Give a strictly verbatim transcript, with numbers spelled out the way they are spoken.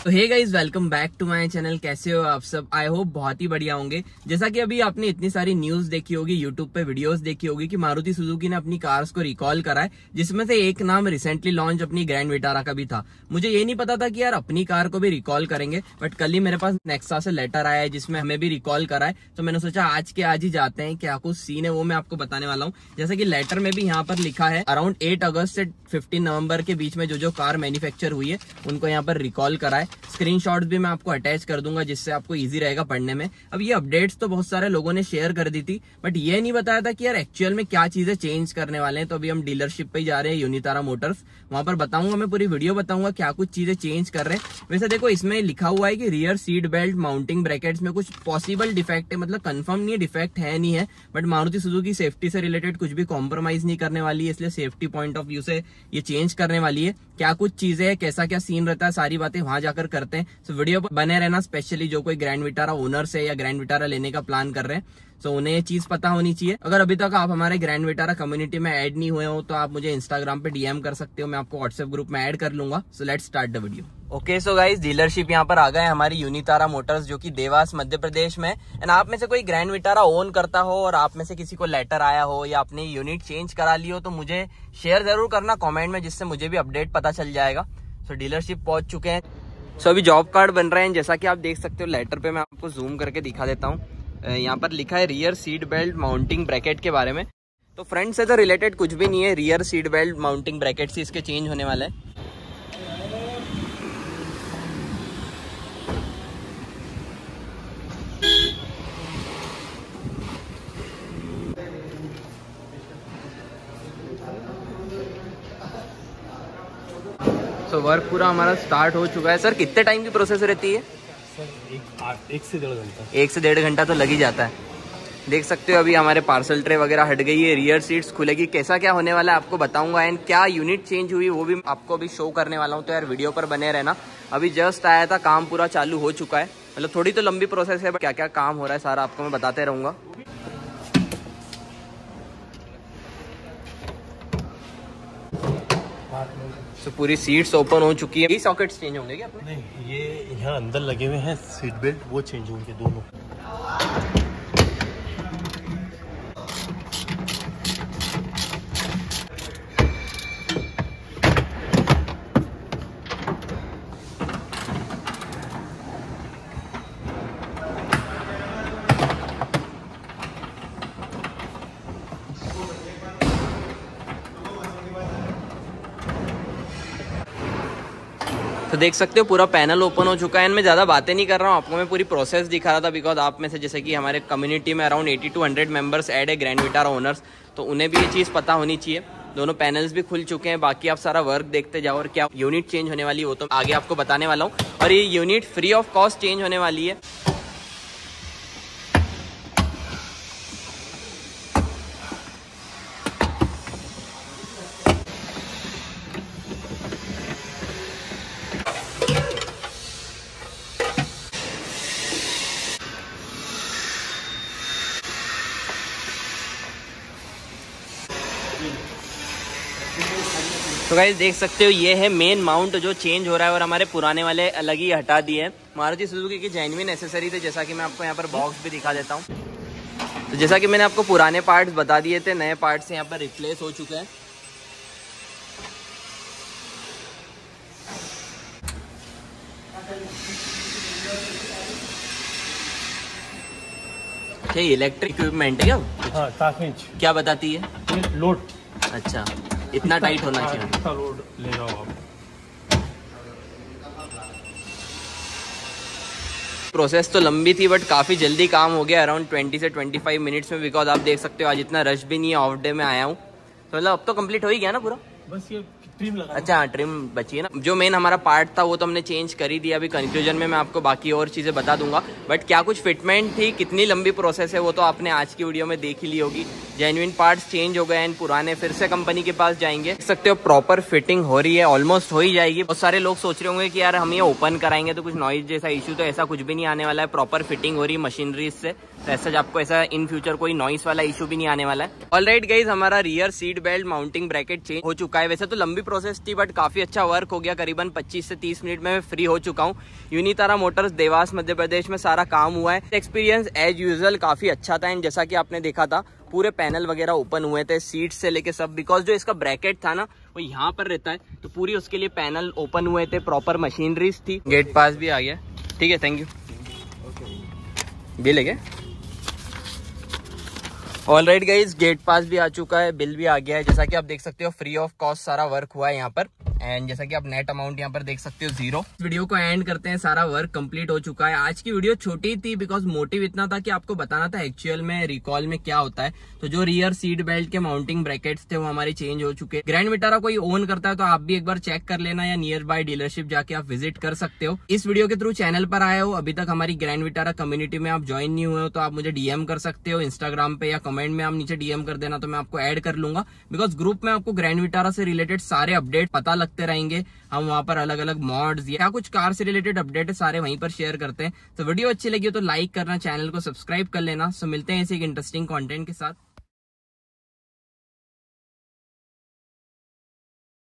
So hey guys, welcome back to my channel. कैसे हो आप सब? आई होप बहुत ही बढ़िया होंगे। जैसा कि अभी आपने इतनी सारी न्यूज देखी होगी, यूट्यूब पे वीडियोस देखी होगी कि मारुति सुजुकी ने अपनी कार्स को रिकॉल करा है, जिसमें से एक नाम रिसेंटली लॉन्च अपनी ग्रैंड विटारा का भी था। मुझे ये नहीं पता था कि यार अपनी कार को भी रिकॉल करेंगे, बट कल ही मेरे पास नेक्सा से लेटर आया है जिसमें हमें भी रिकॉल करा है। तो मैंने सोचा आज के आज ही जाते हैं, क्या कुछ सीन है वो मैं आपको बताने वाला हूँ। जैसे कि लेटर में भी यहाँ पर लिखा है अराउंड एट अगस्त से फिफ्टीन नवंबर के बीच में जो जो कार मैन्युफैक्चर हुई है उनको यहाँ पर रिकॉल करा है। स्क्रीनशॉट्स भी मैं आपको अटैच कर दूंगा जिससे आपको इजी रहेगा पढ़ने में। अब ये अपडेट्स तो बहुत सारे लोगों ने शेयर कर दी थी, बट ये नहीं बताया था कि यार एक्चुअल में क्या चीजें चेंज करने वाले हैं। तो अभी हम डीलरशिप पे ही जा रहे हैं, यूनितारा मोटर्स, वहां पर बताऊंगा, मैं पूरी वीडियो बताऊंगा क्या कुछ चीजें चेंज कर रहे हैं। वैसे देखो इसमें लिखा हुआ है कि rear seat belt mounting brackets में कुछ पॉसिबल डिफेक्ट है, मतलब कंफर्म नहीं है, डिफेक्ट है नहीं है, बट मारुति सुजुकी सेफ्टी से रिलेटेड कुछ भी कॉम्प्रोमाइज नहीं करने वाली है, इसलिए सेफ्टी पॉइंट ऑफ व्यू से ये चेंज करने वाली है। क्या कुछ चीजें है, कैसा क्या सीन रहता है, सारी बातें वहां जाकर करते हैं। सो वीडियो पर बने रहना, स्पेशली जो कोई ग्रैंड विटारा ओनर्स है या ग्रैंड विटारा लेने का प्लान कर रहे हैं, सो उन्हें ये चीज पता होनी चाहिए। अगर अभी तक आप हमारे ग्रैंड विटारा कम्युनिटी में ऐड नहीं हुए हो तो आप मुझे इंस्टाग्राम पे डीएम कर सकते हो, मैं आपको व्हाट्सएप ग्रुप में ऐड कर लूंगा। So let's start the video. Okay so guys, dealership यहाँ पर आ गए हमारी यूनितारा मोटर्स जो कि देवास मध्य प्रदेश में। एंड आप में से कोई ग्रैंड विटारा ओन करता हो और आप में से किसी को लेटर आया हो या अपनी यूनिट चेंज करा ली हो तो मुझे शेयर जरूर करना कॉमेंट में, जिससे मुझे भी अपडेट पता चल जाएगा। सो डीलरशिप पहुंच चुके हैं। सो अभी जॉब कार्ड बन रहे हैं, जैसा कि आप देख सकते हो लेटर पे, मैं आपको जूम करके दिखा देता हूँ। यहाँ पर लिखा है rear seat belt mounting bracket के बारे में। तो फ्रंट से तो रिलेटेड कुछ भी नहीं है, rear seat belt mounting bracket से इसके चेंज होने वाले हैं। तो वर्क पूरा हमारा स्टार्ट हो चुका है। सर कितने टाइम की प्रोसेस रहती है? सर एक, एक से डेढ़ घंटा एक से डेढ़ घंटा तो लग ही जाता है। देख सकते हो अभी हमारे पार्सल ट्रे वगैरह हट गई है, रियर सीट्स खुलेगी। कैसा क्या होने वाला है आपको बताऊंगा, एंड क्या यूनिट चेंज हुई वो भी आपको अभी शो करने वाला हूँ। तो यार वीडियो पर बने रहना। अभी जस्ट आया था, काम पूरा चालू हो चुका है, मतलब थोड़ी तो लंबी प्रोसेस है, क्या क्या काम हो रहा है सारा आपको मैं बताते रहूंगा। तो पूरी सीट्स ओपन हो चुकी है। ये सॉकेट्स चेंज होंगे क्या अपने? नहीं, ये यहाँ अंदर लगे हुए हैं सीट बेल्ट, वो चेंज होंगे दोनों। तो देख सकते हो पूरा पैनल ओपन हो चुका है। मैं ज़्यादा बातें नहीं कर रहा हूँ, आपको मैं पूरी प्रोसेस दिखा रहा था, बिकॉज आप में से जैसे कि हमारे कम्युनिटी में around eighty two hundred members add है ग्रैंड विटारा ओनर्स, तो उन्हें भी ये चीज़ पता होनी चाहिए। दोनों पैनल्स भी खुल चुके हैं, बाकी आप सारा वर्क देखते जाओ। और क्या यूनिट चेंज होने वाली है वो तो आगे आपको बताने वाला हूँ। और ये unit free of cost change होने वाली है। तो गाइस देख सकते हो ये है मेन माउंट जो चेंज हो रहा है, और हमारे पुराने वाले अलग ही हटा दिए हैं। मारुति सुजुकी की जेन्युइन एसेसरी थे, जैसा कि मैं आपको यहाँ पर बॉक्स भी दिखा देता हूँ। तो जैसा कि मैंने आपको पुराने पार्ट्स बता दिए थे, नए पार्ट्स यहाँ पर रिप्लेस हो चुके हैं। अच्छा, ये इलेक्ट्रिक इक्विपमेंट है क्या? हाँ, काफी। क्या बताती है? लोड। अच्छा, इतना टाइट होना चाहिए। इतना लोड ले जाओ आप। प्रोसेस तो लंबी थी बट काफ़ी जल्दी काम हो गया, अराउंड ट्वेंटी से ट्वेंटी फाइव मिनट्स में, बिकॉज आप देख सकते हो आज इतना रश भी नहीं है, ऑफ डे में आया हूँ। तो मतलब अब तो कंप्लीट हो ही गया ना पूरा? बस ये ट्रिम लगा। अच्छा हाँ, ट्रिम बची है ना। जो मेन हमारा पार्ट था वो तो हमने चेंज कर ही दिया। अभी कंक्लूजन में मैं आपको बाकी और चीज़ें बता दूंगा, बट क्या कुछ फिटमेंट थी, कितनी लंबी प्रोसेस है वो तो आपने आज की वीडियो में देख ही ली होगी। जेन्युइन पार्ट्स चेंज हो गए एंड पुराने फिर से कंपनी के पास जाएंगे। देख सकते हो प्रॉपर फिटिंग हो रही है, ऑलमोस्ट हो ही जाएगी। बहुत सारे लोग सोच रहे होंगे कि यार हम ये ओपन कराएंगे तो कुछ नॉइज जैसा इशू, तो ऐसा कुछ भी नहीं आने वाला है। प्रॉपर फिटिंग हो रही है मशीनरी से, तो ऐसा आपको ऐसा इन फ्यूचर कोई नॉइस वाला इशू भी नहीं आने वाला है। ऑलराइट गाइज, हमारा rear seat belt mounting bracket change हो चुका है। वैसे तो लंबी प्रोसेस थी बट काफी अच्छा वर्क हो गया। करीबन पच्चीस से तीस मिनट में मैं फ्री हो चुका हूँ। यूनितारा मोटर्स देवास मध्य प्रदेश में सारा काम हुआ है। एक्सपीरियंस एज यूजुअल काफी अच्छा था एंड जैसा कि आपने देखा था पूरे पैनल वगैरह ओपन हुए थे, सीट से लेके सब, बिकॉज जो इसका ब्रैकेट था ना वो यहाँ पर रहता है, तो पूरी उसके लिए पैनल ओपन हुए थे, प्रॉपर मशीनरीज थी। गेट पास भी आ गया, ठीक है, थैंक यू। बिल है क्या? ऑलराइट गाइज, गेट पास भी आ चुका है, बिल भी आ गया है। जैसा कि आप देख सकते हो फ्री ऑफ कॉस्ट सारा वर्क हुआ है यहाँ पर। एंड जैसा कि आप नेट अमाउंट यहाँ पर देख सकते हो जीरो। वीडियो को एंड करते हैं, सारा वर्क कंप्लीट हो चुका है। आज की वीडियो छोटी थी बिकॉज मोटिव इतना था कि आपको बताना था एक्चुअल में रिकॉल में क्या होता है। तो जो रियर सीट बेल्ट के माउंटिंग ब्रैकेट्स थे वो हमारे चेंज हो चुके हैं। ग्रैंड विटारा कोई ओन करता है तो आप भी एक बार चेक कर लेना, या नियर बाय डीलरशिप जाके आप विजिट कर सकते हो। इस वीडियो के थ्रू चैनल पर आए हो, अभी तक हमारी ग्रैंड विटारा कम्युनिटी में आप ज्वाइन नहीं हुए हो, तो आप मुझे डीएम कर सकते हो इंस्टाग्राम पे, या कमेंट में आप नीचे डीएम कर देना तो मैं आपको ऐड कर लूंगा। बिकॉज ग्रुप में आपको ग्रैंड विटारा से रिलेटेड सारे अपडेट पता लगते रहेंगे। हम वहां पर अलग अलग मॉड्स या कुछ कार से रिलेटेड अपडेट है सारे वहीं पर शेयर करते हैं। तो वीडियो अच्छी लगी हो तो लाइक करना, चैनल को सब्सक्राइब कर लेना। सो मिलते हैं ऐसे एक इंटरेस्टिंग कंटेंट के साथ।